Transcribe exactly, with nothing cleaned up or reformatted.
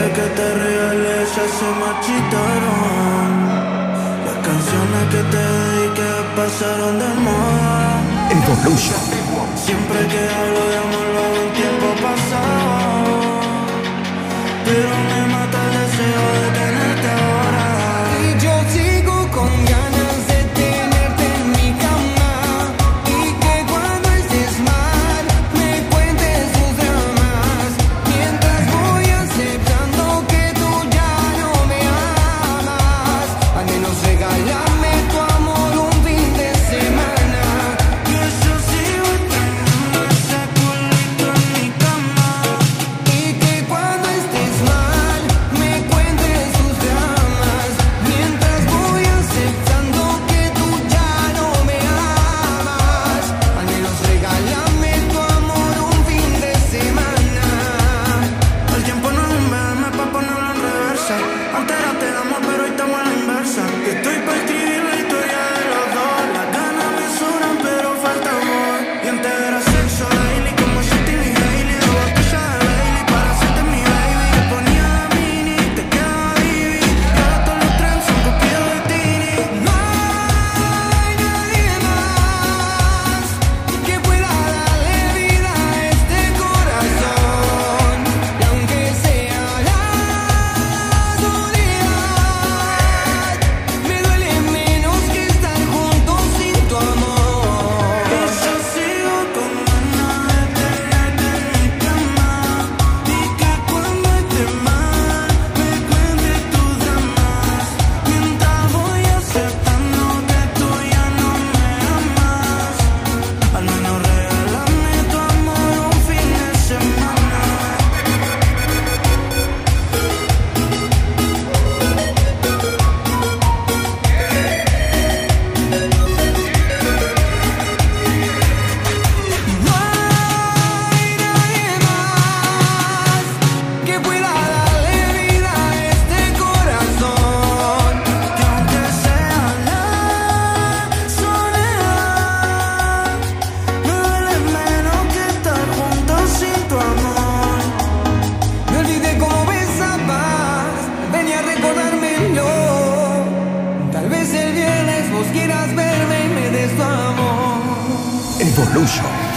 que te regalé ya se marchitaron. Las canciones que te dediqué pasaron de moda. Evolution. Siempre que hablo de amor lo hago en tiempo pasado, pero me mata el deseo de tenerte ahora. Y yo sigo con ganas de tenerte en mi cama, y que cuando estés mal me cuentes tus dramas, mientras voy aceptando que tú ya no me amas. Al menos regálame tu amor un fin de semana. Que yo sigo teniendo ese culito en mi cama, Y que cuando estés mal me cuentes tus dramas, mientras voy aceptando que tú ya no me amas. Al menos regálame tu amor un fin de semana. el tiempo no es un verme pa' ponerlo en reversa. Antes era te amo pero hoy estamos a la inversa. Que estoy pa' escribir la historia de los dos. Las ganas me sobran pero falta amor. Y antes era sexo daily como yo y mi Hailey. Dos botellas de Bailey para hacerte mi baby. Te ponía la mini, te quedaba divi. Y ahora todos los trends son copiados de Tini. No hay nadie más que pueda darle vida a este corazón. Y aunque sea la soledad, me duele menos que estar juntos sin tu amor. Y yo sigo con ganas de tenerte en mi cama, y que cuando estés mal me cuentes tus dramas, mientras voy aceptando que tú ya no me amas. Al menos regálame tu amor un fin de semana. No hay nadie más que pueda darle vida a este corazón. Que aunque sea la soledad, me duele menos que estar juntos sin tu amor. Me olvidé cómo besabas, venía a recordármelo. Tal vez el viernes vos quieras verme y me des tu amor. Evolution.